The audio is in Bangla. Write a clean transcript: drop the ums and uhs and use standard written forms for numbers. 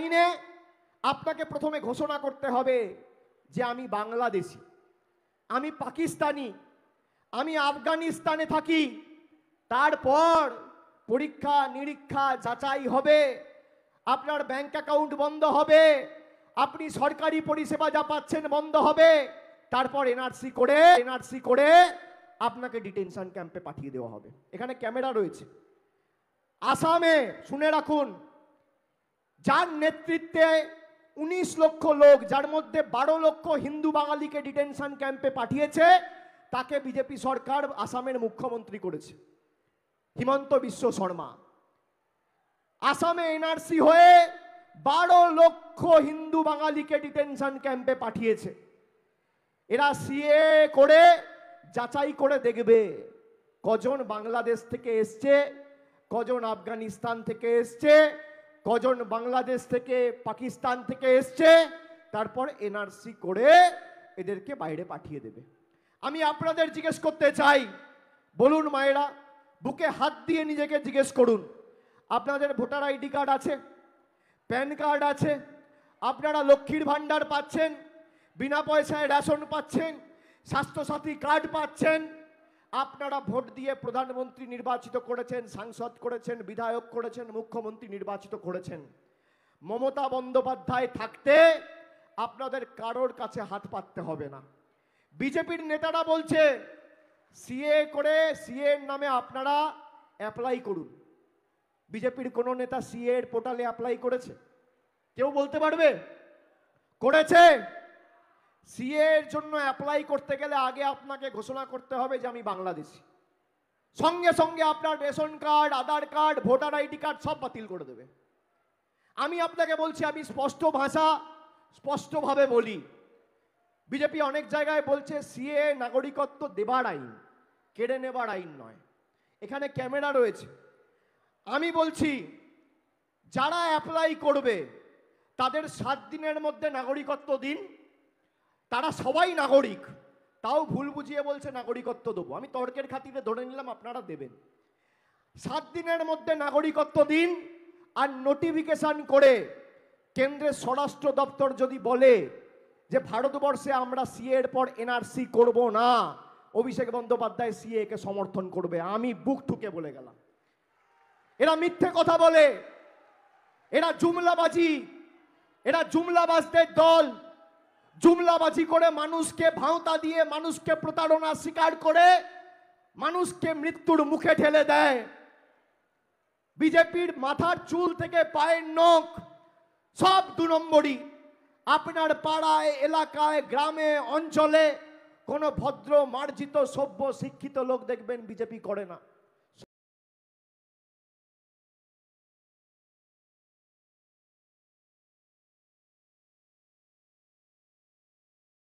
আইনে আপনাকে প্রথমে ঘোষণা করতে হবে যে আমি বাংলাদেশি, আমি পাকিস্তানি, আমি আফগানিস্তানে থাকি। তারপর পরীক্ষা নিরীক্ষা যাচাই হবে, আপনার ব্যাংক অ্যাকাউন্ট বন্ধ হবে, আপনি সরকারি পরিষেবা যা পাচ্ছেন বন্ধ হবে। তারপর এনআরসি করে আপনাকে ডিটেনশন ক্যাম্পে পাঠিয়ে দেওয়া হবে। এখানে ক্যামেরা রয়েছে। আসামে শুনে রাখুন, যার নেতৃত্বে 19 লক্ষ লোক, যার মধ্যে 12 লক্ষ হিন্দু বাঙালিকে ডিটেনশন ক্যাম্পে পাঠিয়েছে, তাকে বিজেপি সরকার আসামের মুখ্যমন্ত্রী করেছে, হিমন্ত বিশ্ব শর্মা। আসামে এনআরসি হয়ে 12 লক্ষ হিন্দু বাঙালিকে ডিটেনশন ক্যাম্পে পাঠিয়েছে। এরা সিএ করে যাচাই করে দেখবে কজন বাংলাদেশ থেকে এসছে, কজন আফগানিস্তান থেকে এসছে, কজন বাংলাদেশ থেকে পাকিস্তান থেকে এসছে। তারপর এনআরসি করে এদেরকে বাইরে পাঠিয়ে দেবে। আমি আপনাদের জিজ্ঞেস করতে চাই, বলুন মায়েরা, বুকে হাত দিয়ে নিজেকে জিজ্ঞেস করুন, আপনাদের ভোটার আইডি কার্ড আছে, প্যান কার্ড আছে, আপনারা লক্ষ্মীর ভান্ডার পাচ্ছেন, বিনা পয়সায় রেশন পাচ্ছেন, স্বাস্থ্যসাথী কার্ড পাচ্ছেন, আপনারা ভোট দিয়ে প্রধানমন্ত্রী নির্বাচিত করেছেন, সাংসদ করেছেন, বিধায়ক করেছেন, মুখ্যমন্ত্রী নির্বাচিত করেছেন। মমতা বন্দ্যোপাধ্যায় থাকতে আপনাদের কারোর কাছে হাত পাততে হবে না। বিজেপির নেতারা বলছে সিএ করে, সিএ এর নামে আপনারা অ্যাপ্লাই করুন। বিজেপির কোন নেতা সিএ এর পোর্টালে অ্যাপ্লাই করেছে? কেউ বলতে পারবে? করেছে? সিএ এর জন্য অ্যাপ্লাই করতে গেলে আগে আপনাকে ঘোষণা করতে হবে যে আমি বাংলাদেশি। সঙ্গে সঙ্গে আপনার ration card, Aadhaar card, voter ID card সব বাতিল করে দেবে। আমি আপনাকে বলছি, আমি স্পষ্টভাবে বলি, বিজেপি অনেক জায়গায় বলছে সিএ নাগরিকত্ব দেবার আইন, কেড়ে নেবার আইন নয়। এখানে ক্যামেরা রয়েছে। আমি বলছি, যারা অ্যাপ্লাই করবে তাদের 7 দিনের মধ্যে নাগরিকত্ব দিন। তারা সবাই নাগরিক, তাও ভুল বুঝিয়ে বলছে নাগরিকত্ব দেবো। আমি তর্কের খাতিরে ধরে নিলাম আপনারা দেবেন। 7 দিনের মধ্যে নাগরিকত্ব দিন। আর নোটিফিকেশন করে কেন্দ্রের স্বরাষ্ট্র দপ্তর যদি বলে যে ভারতবর্ষে আমরা সিএ এর পর এনআরসি করব না, অভিষেক বন্দ্যোপাধ্যায় সিএ কে সমর্থন করবে। আমি বুক ঠুকে বলে গেলাম। এরা মিথ্যে কথা বলে, এরা জুমলাবাজি, এরা জুমলাবাজদের দল। জুমলাবাজি করে মানুষকে ভাঁওতা দিয়ে, মানুষকে প্রতারণা স্বীকার করে মানুষকে মৃত্যুর মুখে ঠেলে দেয়। বিজেপির মাথার চুল থেকে পায়ের নখ সব 2 নম্বরই। আপনার পাড়ায়, এলাকায়, গ্রামে, অঞ্চলে কোনো ভদ্র, মার্জিত, সভ্য, শিক্ষিত লোক দেখবেন বিজেপি করে না।